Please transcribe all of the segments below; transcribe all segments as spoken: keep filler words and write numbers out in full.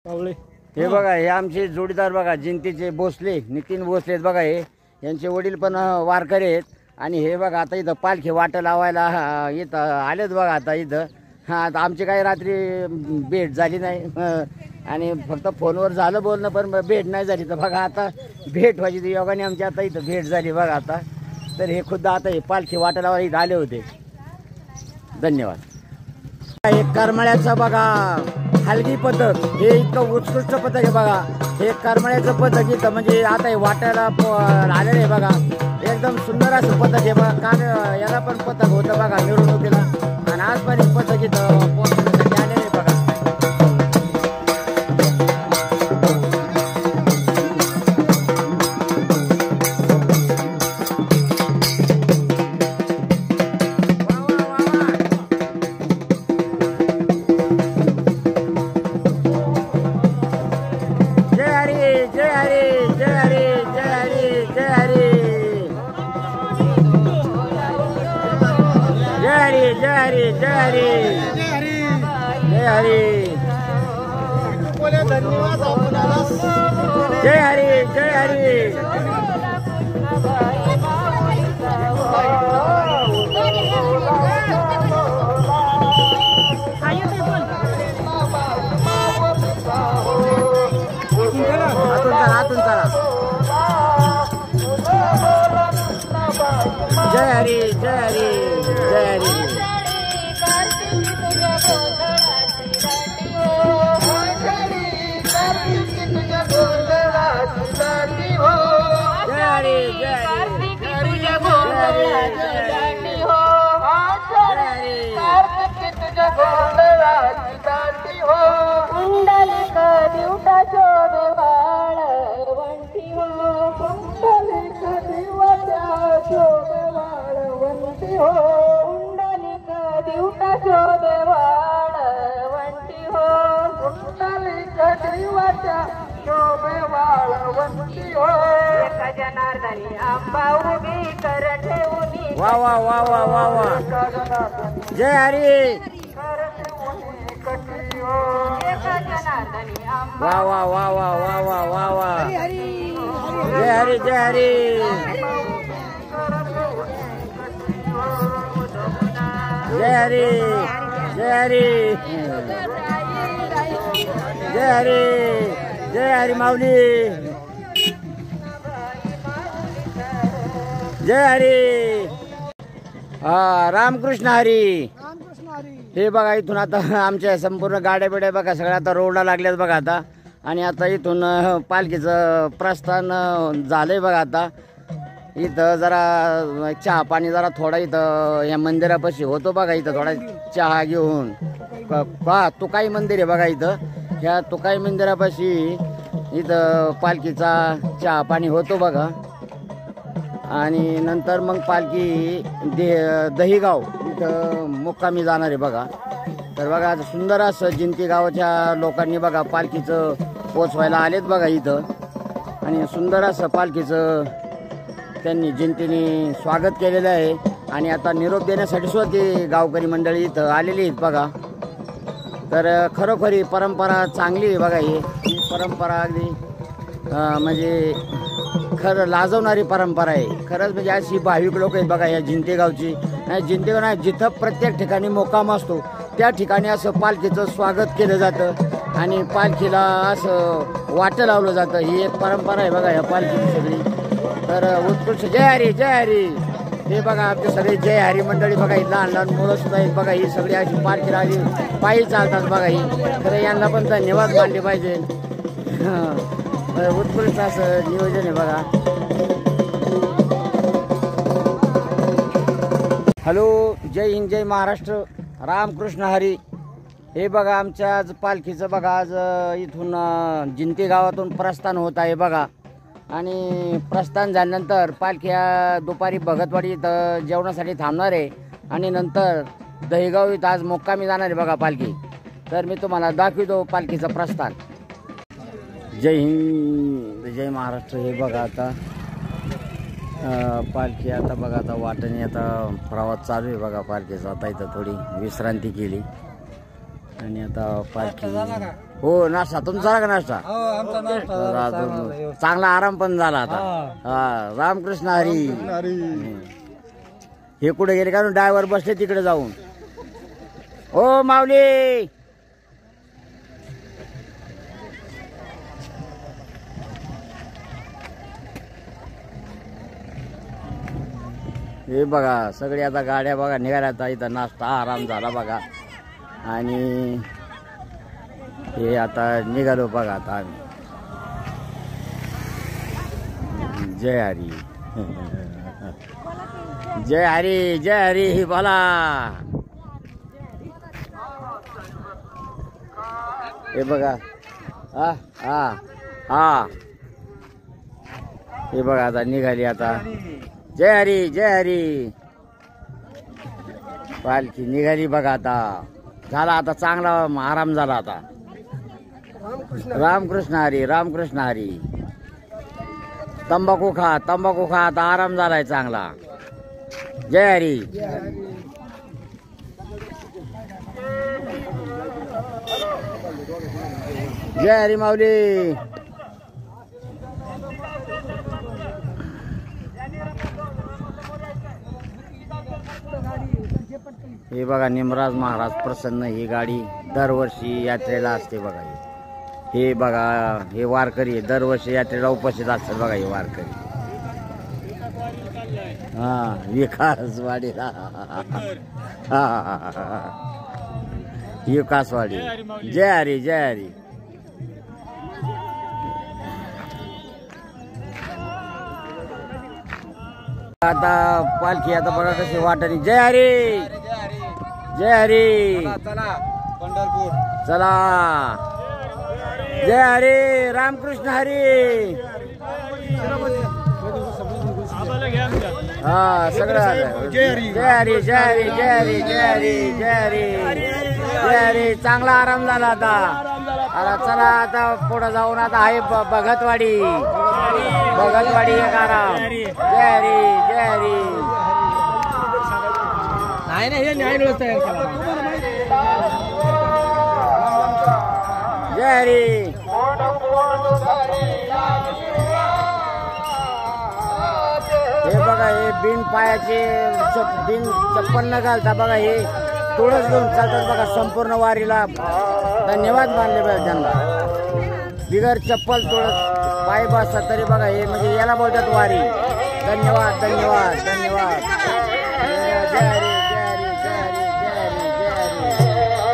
कावळे हे बघा हे आमचे जोडीदार बघा जिंतीचे भोसले नितीन भोसले आहेत बघा हे यांचे वडील पण वारकरी आहेत आणि हे बघा आता इथं पालखी वाट लावायला इथं आलेत बघा आता इथं हां आता आमची काही रात्री भेट झाली नाही आणि फक्त फोनवर झालं बोलणं पण भेट नाही झाली तर बघा आता भेट व्हायची ती योगाने आमची आता इथं भेट झाली बघा आता तर हे खुद्द आता हे पालखी वाट लावायला इथं आले होते. धन्यवाद. हे करमाळ्याचं बघा हलगी पथक हे इतकं उत्कृष्ट पथक आहे बघा. हे करमाळ्याचं पथक इथं म्हणजे आता हे वाटायला आलेलं आहे बघा. एकदम सुंदर असं पथक आहे बघा. काल याला पण पथक होतं बघा मिरवणुकीला आणि आज पण एक पथक इथं पोहोचण्यासाठी आलेलं आहे बघा. जय हरी जय हरी जय हरी बोले धन्यवाद आपल्याला जय हरी जय हरी आतून चला जय हरी जय हरी जय हरी वा वा वा वा वा वा जय हरी वा वा वा वा वा वा वा वा जय हरी जय हरी जय हरी जय हरी जय हरी जय हरी माऊली जय हरी हा रामकृष्ण हरी. हे बघा इथून आता आमच्या संपूर्ण गाड्या बिड्या बघा सगळ्या आता रोडला लागल्यात बघा आता आणि आता इथून पालखीचं प्रस्थान झालंय बघा. आता इथं जरा चहा पाणी जरा थोडा इथं या मंदिरापाशी होतो बघा. इथं थोडा चहा घेऊन पहा तुकाई मंदिर आहे बघा. इथं ह्या तुकाई मंदिरापाशी इथं पालखीचा चहा पाणी होतो बघा आणि नंतर मग पालखी दे दहीगाव इथं मुक्कामी जाणार आहे बघा. तर बघा सुंदर असं जिंती गावाच्या लोकांनी बघा पालखीचं पोचवायला आलेत बघा इथं आणि सुंदर असं पालखीचं त्यांनी जिंतीने स्वागत केलेलं आहे आणि आता निरोप देण्यासाठी सुद्धा ती गावकरी मंडळी इथं आलेली आहेत बघा. तर खरोखरी परंपरा चांगली आहे बघा. ही परंपरा अगदी म्हणजे खरं लाजवणारी परंपरा आहे. खरंच म्हणजे अशी भाविक लोक आहेत बघा या जिंती गावची. नाही जिंती गाव नाही जिथं प्रत्येक ठिकाणी मुक्काम असतो त्या ठिकाणी असं पालखीचं स्वागत केलं जातं आणि पालखीला असं वाटं लावलं जातं. ही एक परंपरा आहे बघा या पालखीची सगळी. तर उत्कृष्ट जय हरी जय हरी. हे बघा आमचे सगळे जय हरी मंडळी बघा. ही लहान लहान मुलं सुद्धा आहेत बघा. ही सगळी अशी पालखीला आली पायी चालतात बघा. ही तर यांना पण धन्यवाद मानले पाहिजे. उत्कृष्ट असं नियोजन आहे बघा. हॅलो जय हिंद जय महाराष्ट्र रामकृष्ण हरी. हे बघा आमच्या आज पालखीचं बघा आज इथून जिंती गावातून प्रस्थान होत आहे बघा आणि प्रस्थान झाल्यानंतर पालखी दुपारी भगतवाडी इथं जेवणासाठी थांबणार आहे आणि नंतर दहीगाव इथं आज मुक्कामी जाणार आहे बघा पालखी. तर मी तुम्हाला दाखवतो पालखीचं प्रस्थान. जय हिंद जय महाराष्ट्र. हे बघा आता पालखी आता बघा आता वाटेने आता प्रवास चालू आहे बघा पालखीचा. आता इथं थोडी विश्रांती केली आणि आता पालखी हो नाश्ता तुमचा झाला का नाश्ता चांगला आराम पण झाला आता हा रामकृष्ण हरी हे कुठे गेले का ड्रायव्हर बसले तिकडे जाऊन ओ माऊली हे बघा सगळे आता गाड्या बघा निघाल्या आता इथं नाश्ता आराम झाला बघा आणि हे आता निघालो बघा आता आम्ही जय हरी जय हरी जय हरी बोला हे बघा हा हा हा हे बघा आता निघाली आता जय हरी जय हरी पालखी निघाली बघा आता झाला आता चांगला आराम झाला आता रामकृष्ण हरी रामकृष्ण हरी तंबाखू खा तंबाखू खा आता आराम झालाय चांगला जय हरी जय हरी माऊली हे बघा निमराज महाराज प्रसन्न ही गाडी दरवर्षी यात्रेला असते बघा हे बघा हे वारकरी दरवर्षी यात्रेला उपस्थित असतात बघा हे वारकरी हा विकासवाडीला विकासवाडी जय हरी जय हरी आता पालखी आता बघा कशी वाटणी जय हरी जय हरी चला पंढरपूर चला जय हरी रामकृष्ण हरी हा सगळं जय हरी जय हरी जय हरी जय हरी जय हरी जय हरी जय हरी चांगला आराम झाला आता आता चला आता पुढे जाऊन आता आहे भगतवाडी भगतवाडी एक आराम जय हरी जय हरी नाही नाही न्याय व्यवस्था जय हरी हे बघा हे बिन पायाचे बिन चप्पल न घालता बघा हे तुळस घेऊन चालतात बघा संपूर्ण वारीला धन्यवाद मानले पाहिजे त्यांना बिगर चप्पल तुळस पाय बसतात तरी बघा हे म्हणजे याला बोलतात वारी धन्यवाद धन्यवाद धन्यवाद जय हरी जय हरी जय हरी जय हरी जय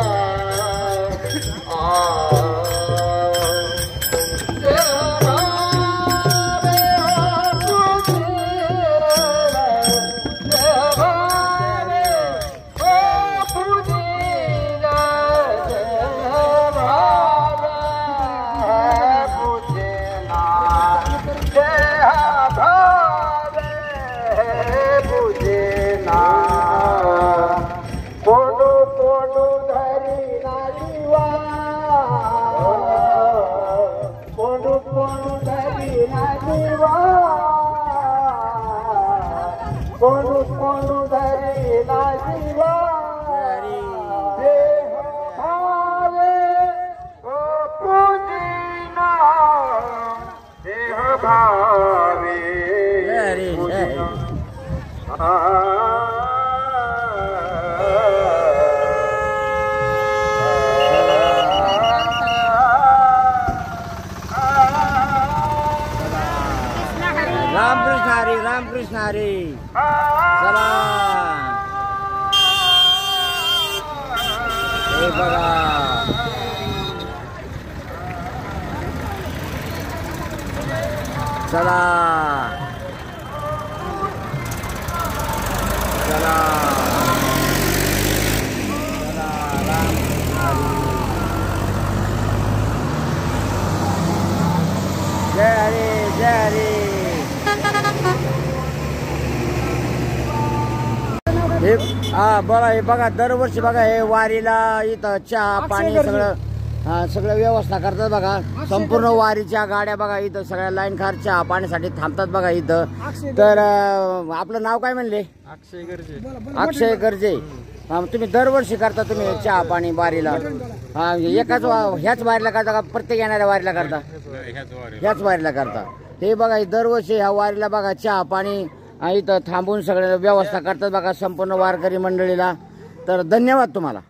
रामकृष्ण हरी रामकृष्ण हरी चला हे बघा चला चला जय हरी जय हरी हे हा बघा हे बघा दरवर्षी बघा हे वारीला इथं चहा पाणी सगळं हा सगळं व्यवस्था करतात बघा संपूर्ण वारीच्या गाड्या बघा इथं सगळ्या लाईन कार चहा पाण्यासाठी थांबतात बघा इथं तर आपलं नाव काय म्हणले अक्षय गर्जे अक्षय गर्जे हा, तुम्ही दरवर्षी करता तुम्ही चहा पाणी वारीला? हा, एकाच वा- ह्याच वारीला करता का प्रत्येक येणाऱ्या वारीला करता? ह्याच वारीला करता. हे बघा हे दरवर्षी ह्या वारीला बघा चहा पाणी इथं थांबून सगळ्या व्यवस्था करतात बघा संपूर्ण वारकरी मंडळीला. तर धन्यवाद तुम्हाला.